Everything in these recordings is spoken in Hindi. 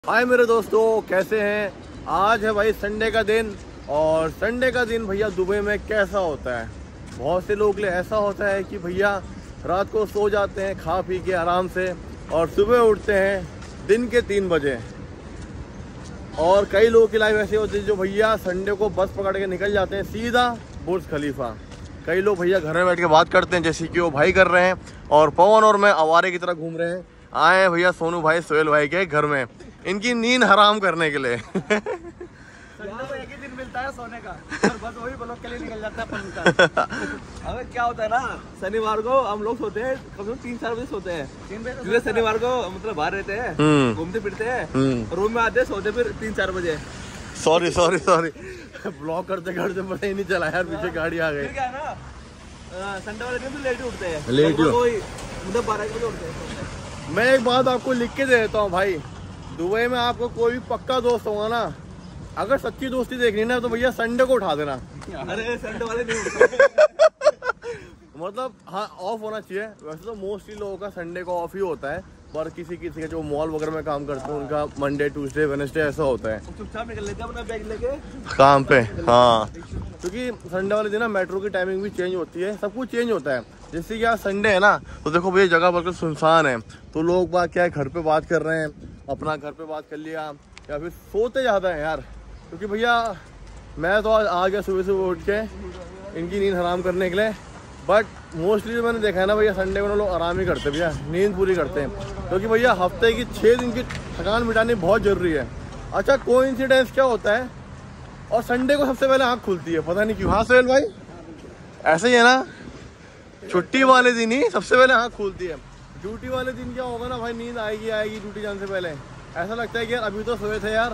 हाय मेरे दोस्तों, कैसे हैं। आज है भाई संडे का दिन। और संडे का दिन भैया दुबई में कैसा होता है। बहुत से लोग के लिए ऐसा होता है कि भैया रात को सो जाते हैं खा पी के आराम से और सुबह उठते हैं दिन के 3 बजे। और कई लोगों की लाइफ ऐसी होती है जो भैया संडे को बस पकड़ के निकल जाते हैं सीधा बुर्ज खलीफा। कई लोग भैया घर में बैठ के बात करते हैं जैसे कि वो भाई कर रहे हैं, और पवन और मैं आवारे की तरह घूम रहे हैं। आए हैं भैया सोनू भाई सोहेल भाई के घर में इनकी नींद हराम करने के लिए। संडे को एक ही दिन मिलता है सोने का और बस वही ब्लॉक के लिए निकल जाता है अपन। हमें क्या होता है ना, शनिवार को हम लोग सोते हैं कम से कम 3-4 बजे सोते हैं, क्योंकि शनिवार को मतलब बाहर रहते हैं, घूमते फिरते हैं, रूम में आते हैं, सोते फिर 3-4 बजे। सॉरी ब्लॉक करते करते पता ही नहीं चला यार, पीछे गाड़ी आ गई। क्या है ना, संडे वाले दिन लेट ही उठते हैं, लेट ही मतलब 12 बजे उठते हैं। मैं एक बात आपको लिख के दे देता हूँ भाई, दुबई में आपको कोई भी पक्का दोस्त होगा ना, अगर सच्ची दोस्ती देखनी ना तो भैया संडे को उठा देना। अरे संडे वाले नहीं उठते। मतलब हाँ, ऑफ होना चाहिए। वैसे तो मोस्टली लोगों का संडे को ऑफ ही होता है, पर किसी किसी के जो मॉल वगैरह में काम करते हैं उनका मंडे ट्यूसडे वेडनेसडे ऐसा होता है। चुपचाप निकल लेते हैं अपना बैग लेके काम पे। हाँ, क्योंकि संडे वाले दिन ना मेट्रो की टाइमिंग भी चेंज होती है, सब कुछ चेंज होता है। जैसे कि आज संडे है ना, तो देखो भैया जगह बिल्कुल सुनसान है, तो लोग बात क्या है घर पे बात कर रहे हैं, अपना घर पे बात कर लिया या फिर सोते ज़्यादा है यार। क्योंकि भैया मैं तो आ गया सुबह सुबह उठ के इनकी नींद हराम करने के लिए, बट मोस्टली जो मैंने देखा है ना भैया संडे को लोग आराम ही करते हैं भैया, नींद पूरी करते हैं। क्योंकि भैया हफ्ते की 6 दिन की थकान मिटानी बहुत ज़रूरी है। अच्छा, कोइंसिडेंस क्या होता है, और संडे को सबसे पहले आँख खुलती है, पता नहीं क्यों। हाँ सोहेल भाई, ऐसे ही है ना, छुट्टी वाले दिन ही सबसे पहले आँख खुलती है। ड्यूटी वाले दिन क्या होगा ना भाई, नींद आएगी ड्यूटी जाने से पहले। ऐसा लगता है कि यार अभी तो सोए थे यार।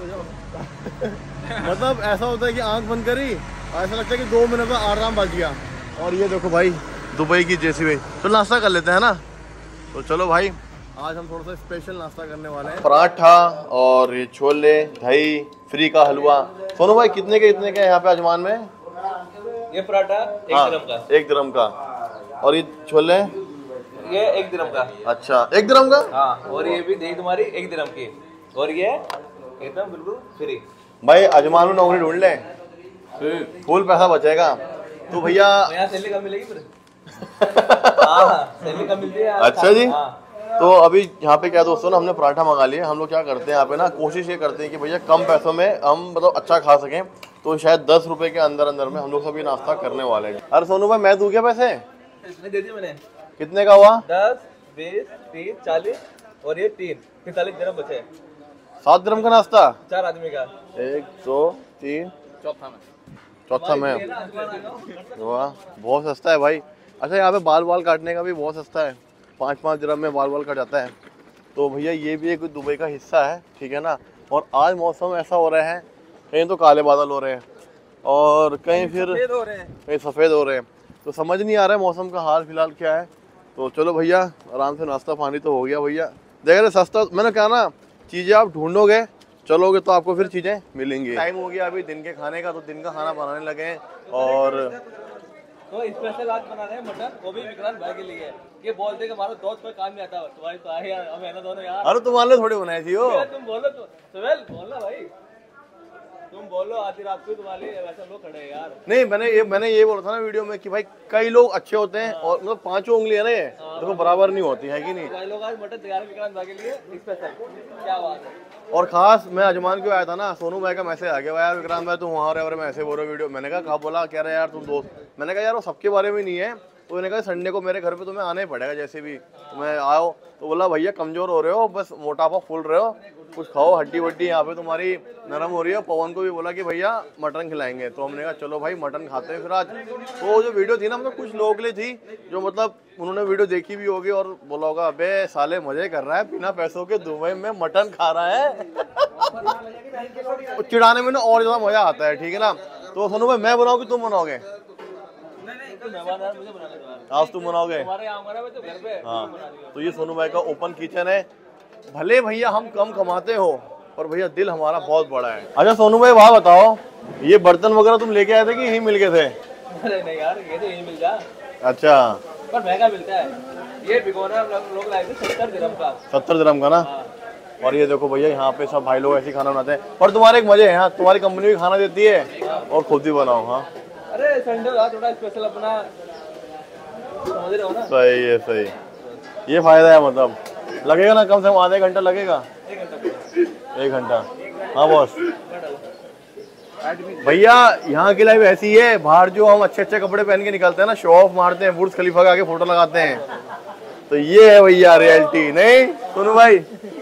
मतलब ऐसा होता है कि आंख बंद करी और ऐसा लगता है कि 2 मिनट का आराम बच गया। और ये देखो भाई दुबई की जैसी भाई, तो नाश्ता कर लेते हैं ना। तो चलो भाई, आज हम थोड़ा सा स्पेशल नाश्ता करने वाले हैं। पराठा और ये छोले, दही, फ्री का हलवा। सोनू भाई कितने का यहाँ पे अजमान में? ये पराठा 1 दिरहम का। 1 दिरहम का। और ये छोले ये 1 दिरहम का। अच्छा, 1 दिरहम का। हाँ, और ये भी दही तुम्हारी 1 दिरहम की, और ये एकदम बिल्कुल फ्री। भाई अजमान में नौकरी ढूंढ ले, फुल पैसा बचेगा। तो भैया यहाँ सैलरी कम मिलेगी फिर। हाँ, सैलरी कम मिलती है। अच्छा जी। हाँ। तो अभी यहाँ पे क्या दोस्तों ना, हमने पराठा मंगा लिए। हम लोग क्या करते हैं यहाँ पे ना, कोशिश ये करते हैं कि भैया कम पैसों में हम मतलब अच्छा खा सकें। तो शायद 10 रुपए के अंदर में हम लोग सब ये नाश्ता करने वाले हैं। अरे सोनू भाई, मैं दूं क्या पैसे? दे दिए मैंने। कितने का हुआ? 10, 20, 30, 40 और ये 43 दिरहम बचे। 7 दिरहम का नाश्ता 4 आदमी का। 1 2 3 चौथा में। वाह, बहुत सस्ता है भाई। अच्छा, यहाँ पे बाल काटने का भी बहुत सस्ता है, 5-5 दिरहम में बाल कट जाता है। तो भैया ये भी एक दुबई का हिस्सा है, ठीक है ना। और आज मौसम ऐसा हो रहा है, कहीं तो काले बादल हो रहे हैं और कहीं फिर कहीं सफ़ेद हो रहे हैं। तो समझ नहीं आ रहा है मौसम का हाल फिलहाल क्या है। तो चलो भैया, आराम से नाश्ता पानी तो हो गया भैया। देख रहे सस्ता, मैंने कहा ना, चीज़ें आप ढूंढोगे चलोगे तो आपको फिर चीज़ें मिलेंगी। टाइम हो गया अभी दिन के खाने का, तो दिन का खाना बनाने लगे हैं। और तो स्पेशल आज बना रहे हैं मटन, वो भी विक्रांत भाई के लिए। ये बोलते कि हमारा दोस्त कोई काम नहीं आता, तुम्हारी तो आए यार, हम है ना दोनों यार। अरे तुम्हारे थोड़ी बनाई थी वो। तुम बोलो तो सुहेल, बोलना भाई, तुम बोलो। आधी रात को तुम्हारे वैसे लोग खड़े हैं यार। नहीं, मैंने ये बोला था ना वीडियो में कि भाई कई लोग अच्छे होते हैं और मतलब 5 उंगली है ना, ये देखो बराबर नहीं होती है कि नहीं। कई लोग आज मटन तैयार विक्रांत भाई के लिए स्पेशल। क्या बात है। और खास मैं अजमान क्यों आया था ना, सोनू भाई का मैसेज आ गया यार, विक्रांत भाई तुम वहाँ रहे, और मैं ऐसे बोल रहा वीडियो। मैंने कहा बोला कह रहे यार तुम दोस्त। मैंने कहा यार वो सबके बारे में नहीं है। तो मैंने कहा संडे को मेरे घर पे तुम्हें आना ही पड़ेगा जैसे भी तुम्हें आओ। तो बोला भैया कमजोर हो रहे हो, बस मोटापा फूल रहे हो, कुछ खाओ, हड्डी वड्डी यहाँ पे तुम्हारी नरम हो रही है। पवन को भी बोला कि भैया मटन खिलाएंगे, तो हमने कहा चलो भाई मटन खाते हैं फिर आज। तो जो वीडियो थी ना, मतलब कुछ लोगों के लिए थी जो मतलब उन्होंने वीडियो देखी भी होगी और बोला होगा अबे साले मजे कर रहा है, बिना पैसों के दुबई में मटन खा रहा है। चिढ़ाने में ना और ज्यादा मजा आता है, ठीक है ना। तो सोनू भाई मैं बनाऊँ कि तुम बनाओगे? आज तुम बनाओगे? हाँ, तो ये सोनू भाई का ओपन किचन है। भले भैया हम कम कमाते हो, पर भैया दिल हमारा बहुत बड़ा है। अच्छा सोनू भाई वहाँ बताओ, ये बर्तन वगैरह तुम लेके आए थे कि यहीं मिल गए थे? अरे नहीं यार, ये तो यहीं मिल जा। अच्छा, पर महंगा मिलता है। ये भिगोना लोग लाए थे 70 दिरहम का। 70 दिरहम का ना। और ये देखो भैया यहाँ पे सब भाई लोग ऐसे ही खाना बनाते हैं। और तुम्हारे एक मजे है, हाँ तुम्हारी कंपनी भी खाना देती है और खुद भी बनाओ। हाँ अरे संडे थोड़ा स्पेशल अपना, समझ रहे हो ना। सही है, सही, ये फायदा है। मतलब लगेगा ना कम से कम आधे घंटा लगेगा, 1 घंटा। हाँ बॉस। भैया यहाँ की लाइफ ऐसी है, बाहर जो हम अच्छे अच्छे कपड़े पहन के निकलते हैं ना, शो ऑफ मारते हैं, बुर्ज खलीफा के आगे फोटो लगाते हैं, तो ये है भैया रियलिटी। नहीं सुनो भाई।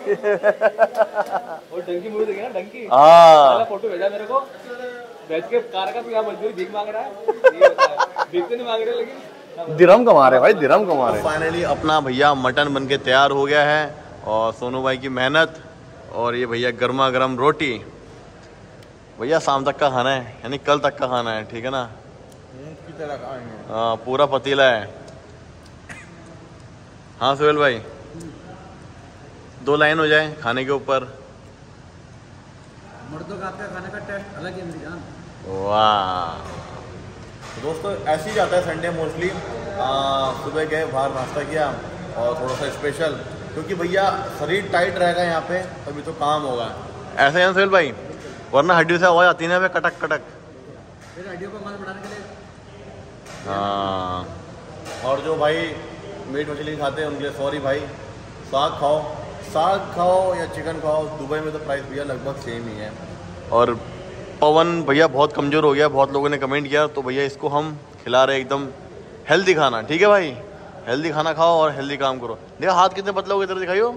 और डंकी मूवी देखी ना, डंकी। हाँ फोटो भेजा मेरे को, बैठ के कार का, तो यहाँ मजदूरी भीख मांग रहा है, भीख तो नहीं मांग रहे लेकिन दिरहम कमा रहे भाई, दिरहम कमा रहे। फाइनली अपना भैया मटन बन के तैयार हो गया है, और सोनू भाई की मेहनत, और ये भैया गर्मा गर्म रोटी। भैया शाम तक का खाना है, यानी कल तक का खाना है, ठीक है ना। हाँ पूरा पतीला है। हाँ सोहेल भाई, 2 लाइन हो जाए खाने के ऊपर। मर्दों का आपका खाने का टेस्ट अलग है मेरी जान। वाह दोस्तों, ऐसे ही जाता है संडे मोस्टली। सुबह गए बाहर, नाश्ता किया और थोड़ा सा स्पेशल, क्योंकि भैया शरीर टाइट रहेगा यहाँ पे तभी तो काम होगा। ऐसे हैं सोहेल भाई, वरना हड्डियों से आवाज आती है ना हमें, कटक कटक। फिर हड्डियों को मांस बढ़ाने के लिए। हाँ, और जो भाई मीट मछली खाते हैं उनके लिए सॉरी भाई, साग खाओ या चिकन खाओ। दुबई में तो प्राइस भैया लगभग सेम ही है। और पवन भैया बहुत कमज़ोर हो गया, बहुत लोगों ने कमेंट किया, तो भैया इसको हम खिला रहे एकदम हेल्दी खाना, ठीक है भाई। हेल्दी खाना खाओ और हेल्दी काम करो। देखो हाथ कितने पतले हो गए, इधर दिखाइयो।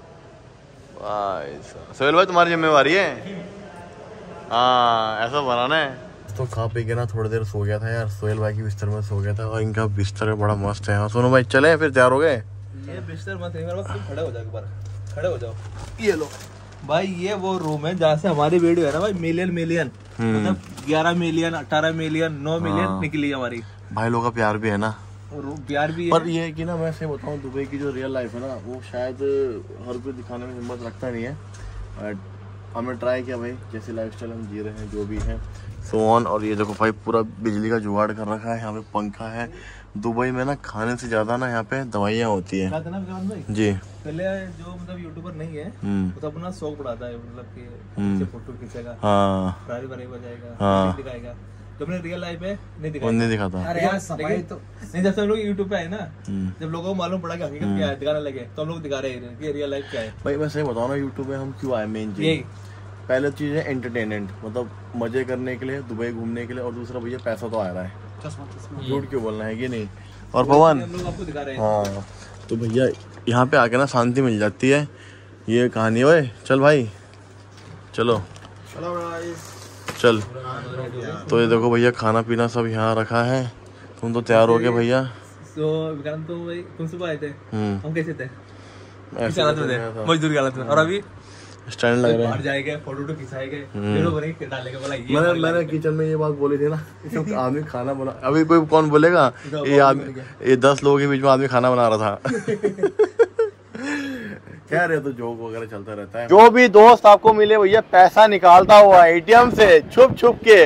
सोहेल भाई तुम्हारी जिम्मेवारी है। हाँ ऐसा बनाना है। तो खा पी के ना थोड़ी देर सो गया था यार, सोहेल भाई की बिस्तर में सो गया था, और इनका बिस्तर बड़ा मस्त है। हाँ सोनू भाई चले फिर, तैयार हो गए। ये बिस्तर मत है मेरे पास, तुम खड़े हो जाओ एक बार, खड़े हो जाओ। ये लो भाई, ये वो रूम है जहाँ से हमारी वीडियो है ना भाई, मिलियन मतलब 11 मिलियन 18 मिलियन 9 मिलियन निकली हमारी। भाई लोगों का प्यार भी है ना, प्यार भी है। पर ये है कि ना मैं ऐसे बताऊँ, दुबई की जो रियल लाइफ है ना, वो शायद हर कोई दिखाने में हिम्मत रखता नहीं है। बट हमने ट्राई किया भाई, जैसे लाइफस्टाइल हम जी रहे हैं, जो भी है सो ऑन। और ये देखो भाई पूरा बिजली का जुगाड़ कर रखा है, यहाँ पे पंखा है। दुबई में ना खाने से ज्यादा ना यहाँ पे दवाइयाँ होती है जी। पहले जो मतलब यूट्यूबर नहीं है वो तो अपना शौक बढ़ाता है, मतलब कि फोटो खींचेगा, हाँ बजाएगा, हाँ दिखाएगा। तो अपने रियल लाइफ में नहीं दिखाता। अरे यार सफाई तो नहीं, जब हम लोग यूट्यूब पे आए ना, जब लोगों को मालूम पड़ा कि हकीकत क्या है, दिखाने लगे, तो हम लोग दिखा रहे हैं कि रियल लाइफ क्या है। भाई मैं सही बताऊँ ना, यूट्यूब में हम क्यों आए, मेन चीज पहले चीज है एंटरटेनमेंट, मतलब मजे करने के लिए, दुबई घूमने के लिए, और दूसरा भैया पैसा तो आ रहा है, झूठ क्यों बोलना है कि नहीं। और पवन आपको दिखा रहे हैं। हाँ तो भैया यहाँ पे आके ना शांति मिल जाती है, ये कहानी। ओए चल भाई, चलो चल। तो ये देखो भैया खाना पीना सब यहाँ रखा है। तुम तो तैयार हो गए भैया। तो विक्रांत तो भाई तुम सुबह आए थे, हम कैसे थे, ऐसे हालत में थे, मजदूरी हालत में, और अभी स्टैंड लग रहा है, जाएगा फोटो खिंचाएंगे, डालेगा। बोला मैंने किचन में ये बात बोली थी ना, आदमी खाना बना, अभी कोई कौन बोलेगा ये आदमी, ये 10 लोगों के बीच में आदमी खाना बना रहा था। कह रहे तो जोक वगैरह चलता रहता है। जो भी दोस्त आपको मिले भैया पैसा निकालता हुआ एटीएम से छुप छुप के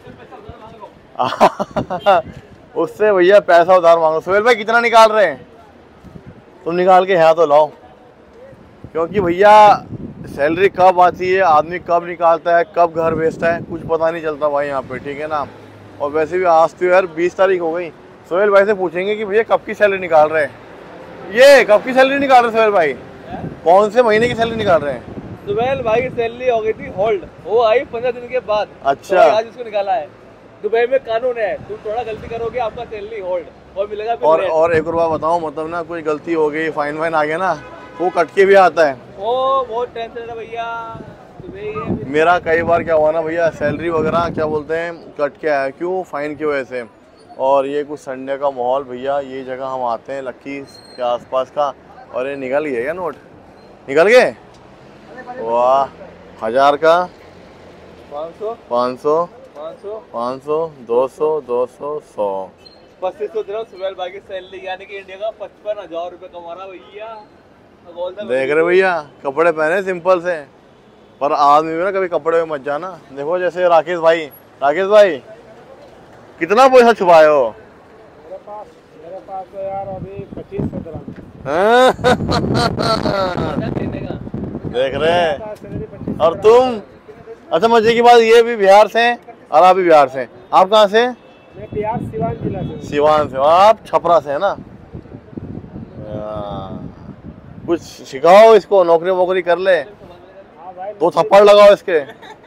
उससे भैया पैसा उधार मांगो। सोहेल भाई कितना निकाल रहे हैं तुम, निकाल के यहाँ तो लाओ, क्योंकि भैया सैलरी कब आती है, आदमी कब निकालता है, कब घर भेजता है, कुछ पता नहीं चलता भाई यहाँ पे, ठीक है ना। और वैसे भी आज तो यार 20 तारीख हो गई। सोहेल भाई से पूछेंगे कि भैया कब की सैलरी निकाल रहे हैं, ये कब की सैलरी निकाल रहे हैं सोहेल भाई, कौन से महीने की सैलरी निकाल रहे हैं। सुबह भाई की सैलरी हो गई थी होल्ड, वो आई 15 दिन के बाद। अच्छा तो आज उसको निकाला है। दुबई में कानून है, तुम थोड़ा गलती करोगे आपका सैलरी होल्ड और मिलेगा फिर। और एक और बात बताओ, मतलब ना कोई गलती हो गई, फाइन वाइन आ गया ना, वो कट के भी आता है। ओ बहुत टेंशन है भैया। मेरा कई बार क्या हुआ ना भैया, सैलरी वगैरह क्या बोलते हैं कट के आया, क्यों, फाइन की वजह से। और ये कुछ संडे का माहौल भैया, ये जगह हम आते हैं लक्की के आसपास का, और ये निकल गया क्या नोट, निकल गए, वाह 1000 का, 500 500 200 200 100 2500 दिनों सुबह भाई की सैलरी, यानी कि इंडिया का 55,000 रुपए कमा रहा भैया। देख रहे भैया, कपड़े पहने सिंपल से, पर आदमी में ना कभी कपड़े में मत जाना। देखो जैसे राकेश भाई कितना पैसा छुपाए हो। मेरे पास तो यार अभी 2500 हाँ? देख रहे हैं। और तुम? अच्छा मजे की बात, ये भी बिहार से हैं और आप भी बिहार से हैं। आप कहाँ से? मैं बिहार सिवान जिला से। सिवान से। आप छपरा से है ना? कुछ सिखाओ इसको, नौकरी वोकरी कर ले। हाँ भाई, 2 थप्पड़ लगाओ इसके।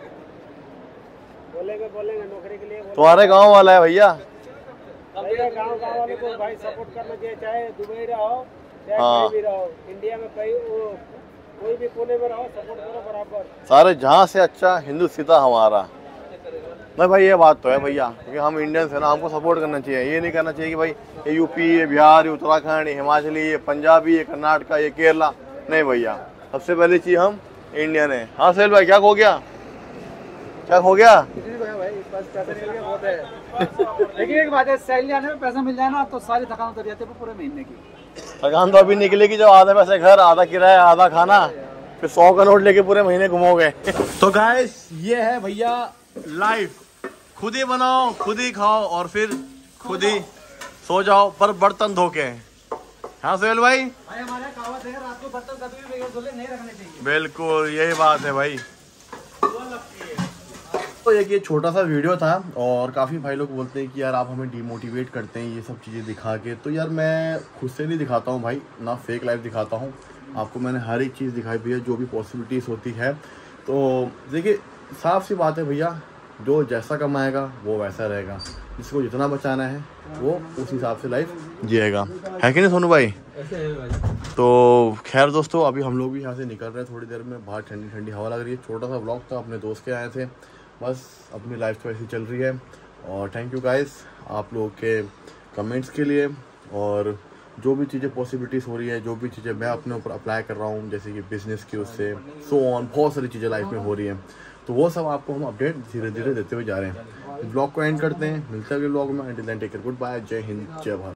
बोलेंगे नौकरी के लिए। तुम्हारे गांव वाला है भैया। गाँव वाले को भाई सपोर्ट करना चाहिए, चाहे दुबई रहो चाहे हाँ। कहीं भी रहो, इंडिया में कोई भी कोने में रहो, सपोर्ट करो बराबर। सारे जहाँ से अच्छा हिंदुस्तान हमारा। नहीं भाई ये बात तो है भैया, क्योंकि हम इंडियंस है ना, हमको सपोर्ट करना चाहिए। ये नहीं करना चाहिए कि भाई ये यूपी, ये बिहार, ये उत्तराखंड, ये हिमाचली, ये पंजाबी, ये कर्नाटका, ये केरला। नहीं भैया, सबसे पहली चीज हम इंडियन है। हाँ सोहेल भाई, क्या खो गया? क्या खो गया? लेकिन एक बात है, सैलरी आने में पैसा मिल जाए ना तो सारी थकान उतर जाती है पूरे महीने की। थकान तो अभी निकलेगी जब आधे पैसे घर, आधा किराया, आधा खाना, फिर 100 का नोट लेके पूरे महीने घूमोगे। तो गाइस ये है भैया लाइफ। खुद ही बनाओ, खुद ही खाओ और फिर खुद ही सो जाओ, पर बर्तन धो के। हाँ सोहेल भाई? हमारे कहावत है, रात को बर्तन कभी भी बगैर धुले नहीं रखने चाहिए। बिल्कुल यही बात है भाई। तो एक ये छोटा सा वीडियो था, और काफ़ी भाई लोग बोलते हैं कि यार आप हमें डिमोटिवेट करते हैं ये सब चीज़ें दिखा के। तो यार मैं खुद से नहीं दिखाता हूँ भाई, ना फेक लाइफ दिखाता हूँ आपको। मैंने हर एक चीज़ दिखाई भैया, जो भी पॉसिबिलिटीज़ होती है। तो देखिए साफ सी बात है भैया, जो जैसा कमाएगा वो वैसा रहेगा, जिसको जितना बचाना है वो उस हिसाब से लाइफ जिएगा, है कि नहीं सोनू भाई? तो खैर दोस्तों, अभी हम लोग भी यहाँ से निकल रहे हैं थोड़ी देर में। बाहर ठंडी ठंडी हवा लग रही है। छोटा सा व्लॉग था, अपने दोस्त के आए थे। बस अपनी लाइफ तो ऐसी चल रही है। और थैंक यू गाइस आप लोगों के कमेंट्स के लिए, और जो भी चीज़ें पॉसिबिलिटीज़ हो रही है, जो भी चीज़ें मैं अपने ऊपर अप्लाई कर रहा हूँ, जैसे कि बिजनेस की उससे सो ऑन, बहुत सारी चीज़ें लाइफ में हो रही हैं। तो वो सब आपको हम अपडेट धीरे धीरे देते हुए जा रहे हैं। ब्लॉग को एंड करते हैं, मिलते हैं अगले ब्लॉग में। Until then take care, good bye, जय हिंद, जय भारत।